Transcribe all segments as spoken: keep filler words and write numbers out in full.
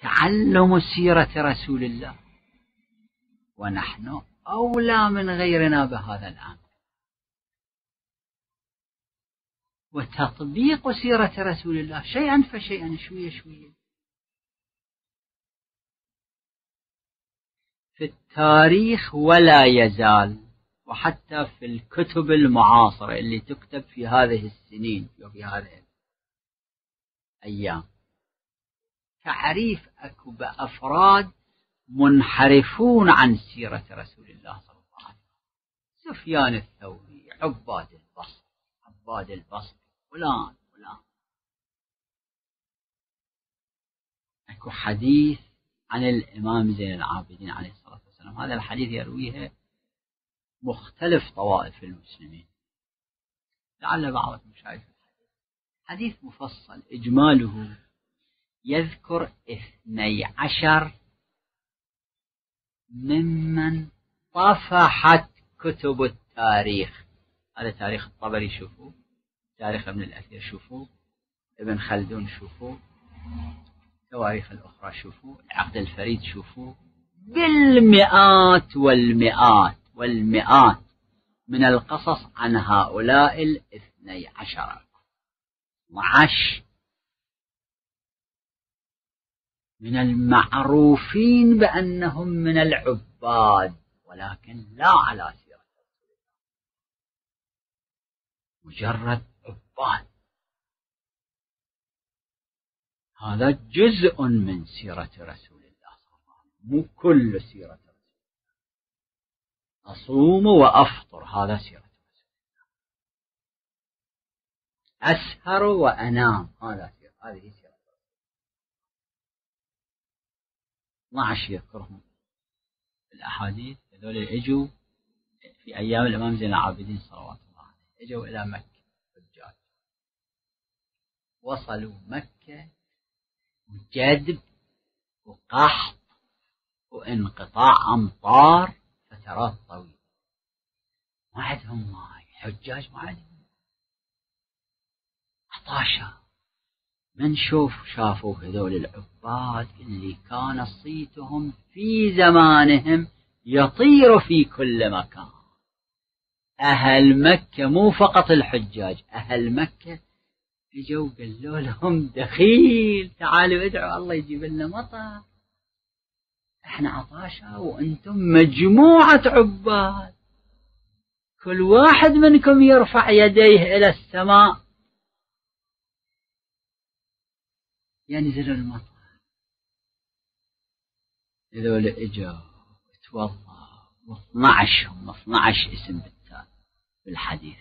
تعلم سيرة رسول الله، ونحن أولى من غيرنا بهذا الأمر. وتطبيق سيرة رسول الله شيئا فشيئا، شوية شوية. في التاريخ ولا يزال، وحتى في الكتب المعاصرة اللي تكتب في هذه السنين وفي هذه الأيام، تعريف أكو بأفراد منحرفون عن سيرة رسول الله صلى الله عليه وسلم. سفيان الثوري، عباد البصر، عباد البصر، فلان فلان. أكو حديث عن الإمام زين العابدين عليه الصلاة والسلام، هذا الحديث يرويه مختلف طوائف المسلمين، لعل بعضكم شايف الحديث. حديث مفصل إجماله يذكر اثني عشر ممن طفحت كتب التاريخ. هذا تاريخ الطبري شوفوا، تاريخ ابن الأثير شوفوا، ابن خلدون شوفوا، التواريخ الأخرى شوفوا، العقد الفريد شوفوا، بالمئات والمئات والمئات من القصص عن هؤلاء الاثني عشر. وعش من المعروفين بأنهم من العباد، ولكن لا على سيرة رسول الله، مجرد عباد. هذا جزء من سيرة رسول الله صلى الله عليه وسلم، مو كل سيرة رسول الله. أصوم وأفطر، هذا سيرة رسول الله. أسهر وأنام، هذا سيرة، هذه سيرة. اثنا عشر يذكرهم الأحاديث. هذول اجوا في أيام الإمام زين العابدين صلوات الله عليه، اجوا إلى مكة حجاج، وصلوا مكة وجدب وقحط وانقطاع أمطار فترات طويلة، ما عندهم ماء، حجاج ما عندهم، عطاشا. من شوف شافوا هذول العباد اللي كان صيتهم في زمانهم يطير في كل مكان. أهل مكة، مو فقط الحجاج، أهل مكة اجوا قالوا لهم دخيل، تعالوا ادعوا الله يجيب لنا مطر، احنا عطاشا وانتم مجموعة عباد، كل واحد منكم يرفع يديه إلى السماء ينزل المطر. هذول اجوا توضأ، واثنى عشر هم اثنى عشر اسم بالتالي بالحديث.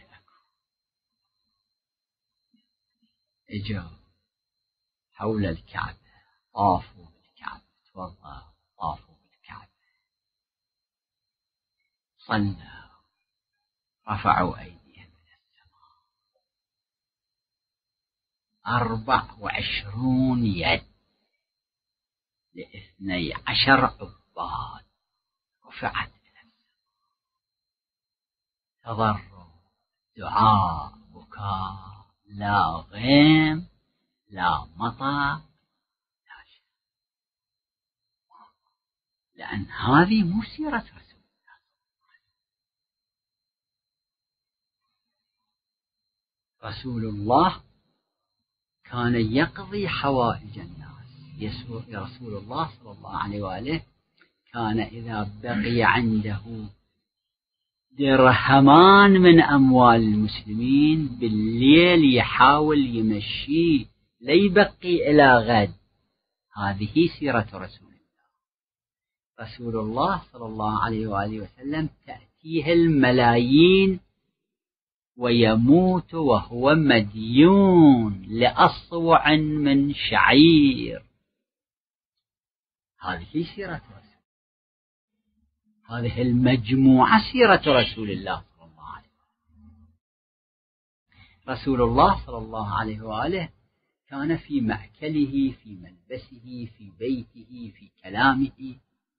اجوا حول الكعبة، طافوا بالكعبة، توضأ، طافوا بالكعبة، صلوا، رفعوا أيديهم إلى السماء، أربع وعشرون يد لاثني عشر عباد رفعت إلى السماء. تضرع، دعاء، بكاء، لا غيم، لا مطر، لا شيء، لأن هذه مو سيرة رسول الله. رسول الله كان يقضي حوائج الناس. رسول الله صلى الله عليه وآله كان إذا بقي عنده درهمان من أموال المسلمين بالليل يحاول يمشيه ليبقي إلى غد. هذه سيرة رسول الله. رسول الله صلى الله عليه وآله وسلم تأتيه الملايين ويموت وهو مديون لأصوع من شعير. هذه سيرة رسول الله. هذه المجموعة سيرة رسول الله صلى الله عليه وسلم. رسول الله صلى الله عليه وآله كان في مأكله، في ملبسه، في بيته، في كلامه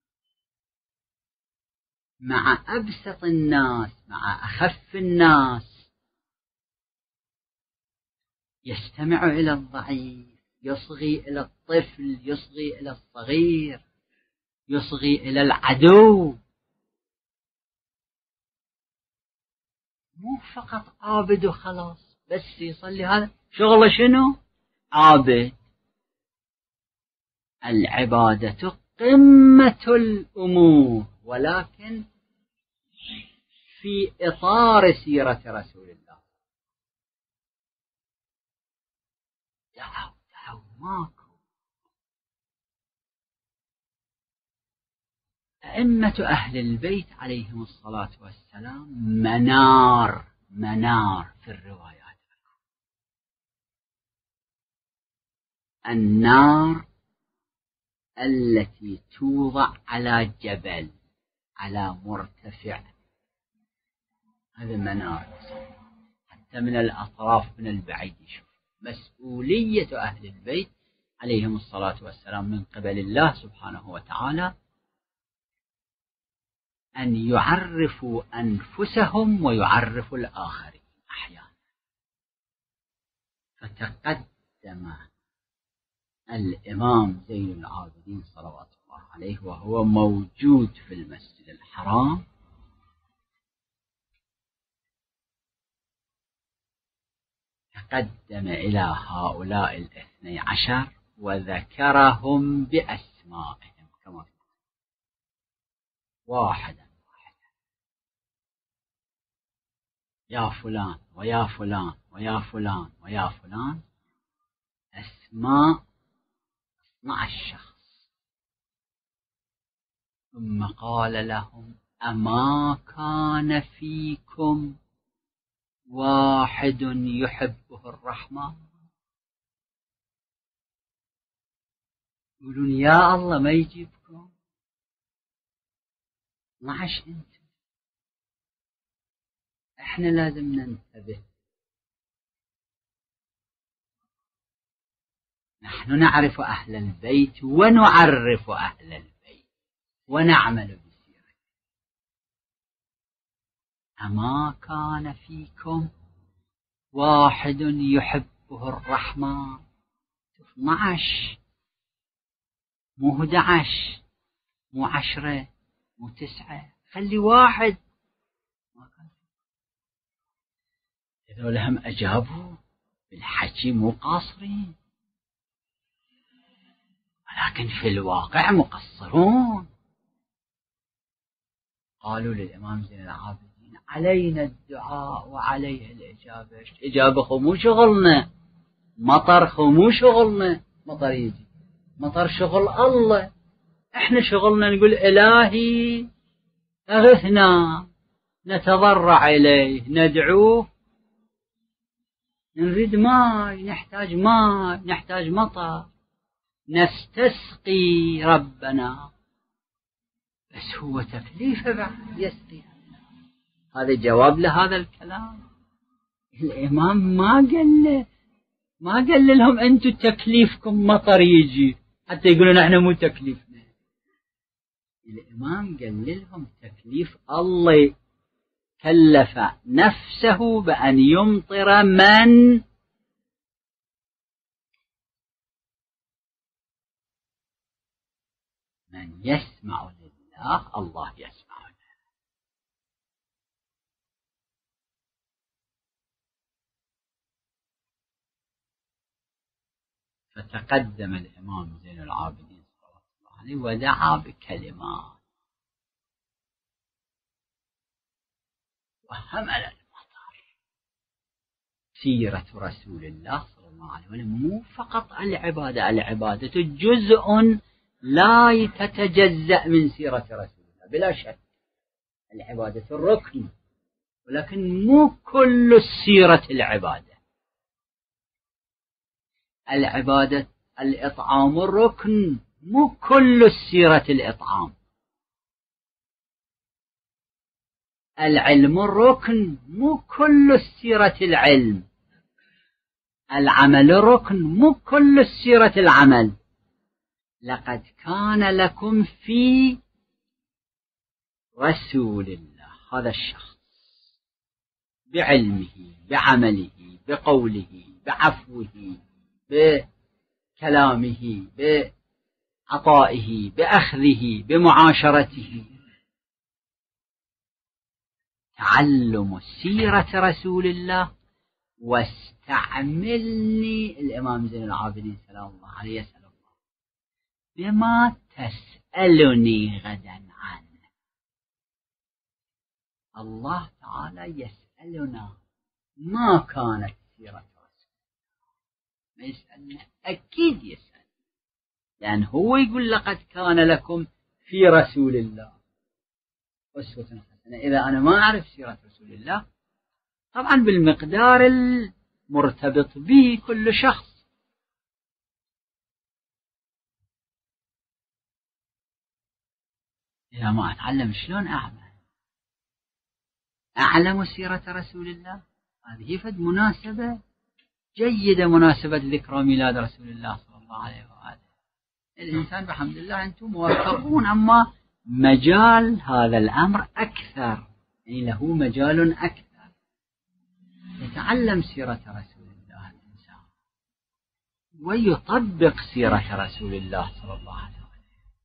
مع أبسط الناس، مع أخف الناس، يستمع إلى الضعيف، يصغي إلى الطفل، يصغي إلى الصغير، يصغي إلى العدو. مو فقط عابد وخلاص بس يصلي، هذا شغله شنو؟ عابد. العبادة قمة الأمور، ولكن في إطار سيرة رسول الله. دعوا دعوا ماكو. أئمة أهل البيت عليهم الصلاة والسلام منار منار في الروايات. النار التي توضع على جبل، على مرتفع، هذا منار، حتى من الأطراف من البعيد يشوف. مسؤولية أهل البيت عليهم الصلاة والسلام من قبل الله سبحانه وتعالى أن يعرفوا أنفسهم ويعرفوا الآخرين أحيانا. فتقدم الإمام زين العابدين صلوات الله عليه وهو موجود في المسجد الحرام، تقدم إلى هؤلاء الاثني عشر وذكرهم بأسمائهم كما واحدا واحدا، يا فلان ويا فلان ويا فلان ويا فلان، أسماء اثني عشر شخص. ثم قال لهم: أما كان فيكم واحد يحبه الرحمن؟ يقولون يا الله ما يجيبكم اثني عشر انت. احنا لازم ننتبه، نحن نعرف أهل البيت ونعرف أهل البيت ونعمل بسيرته. أما كان فيكم واحد يحبه الرحمن، اثني عشر، مو احد عشر، مو عشرة، مو تسعة، خلي واحد. هذول هم أجابوا بالحكي مو قاصرين، ولكن في الواقع مقصرون. قالوا للإمام زين العابدين: علينا الدعاء وعليه الإجابة. إجابة خو مو شغلنا، مطر خو مو شغلنا، مطر يجي مطر شغل الله. احنا شغلنا نقول إلهي أغثنا، نتضرع إليه، ندعوه، نريد ماء، نحتاج ماء، نحتاج مطر، نستسقي ربنا، بس هو تكليفه بعد يسقي. هذا جواب لهذا الكلام. الإمام ما قال له ما قال لهم أنتم تكليفكم مطر يجي حتى يقولون احنا مو تكليفنا. الإمام قال لهم تكليف الله، كلف نفسه بأن يمطر من من يسمع لله، الله يسمع له. فتقدم الإمام زين العابدين صلى الله عليه ودعا بكلمات وحمل المطر. سيرة رسول الله صلى الله عليه وسلم مو فقط العبادة، العبادة جزء لا تتجزأ من سيرة رسول الله بلا شك، العبادة الركن، ولكن مو كل السيرة العبادة. العبادة الإطعام الركن، مو كل السيرة الإطعام. العلم الركن، مو كل السيرة العلم. العمل الركن، مو كل السيرة العمل. لقد كان لكم في رسول الله، هذا الشخص بعلمه بعمله بقوله بعفوه بكلامه، بعطائه، بأخذه، بمعاشرته. تعلم سيرة رسول الله. واستعملني الإمام زين العابدين سلام الله عليه يسأل الله بما تسألني غدا عنه. الله تعالى يسألنا ما كانت سيرة رسول الله، ما يسألنا أكيد يسأل، لأن هو يقول لقد كان لكم في رسول الله أسوة حسنة. إذا أنا ما أعرف سيرة رسول الله، طبعا بالمقدار المرتبط به كل شخص، إذا ما أتعلم شلون أعمل أعلم سيرة رسول الله؟ هذه فد مناسبة جيدة، مناسبة ذكرى ميلاد رسول الله صلى الله عليه وآله. الإنسان بحمد الله أنتم موفقون، أما مجال هذا الأمر أكثر، يعني له مجال أكثر. يتعلم سيرة رسول الله الإنسان ويطبق سيرة رسول الله صلى الله عليه وسلم،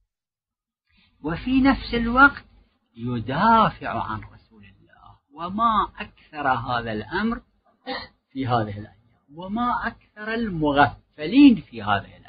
وفي نفس الوقت يدافع عن رسول الله. وما أكثر هذا الأمر في هذه الأيام، وما أكثر المغفلين في هذه الأيام.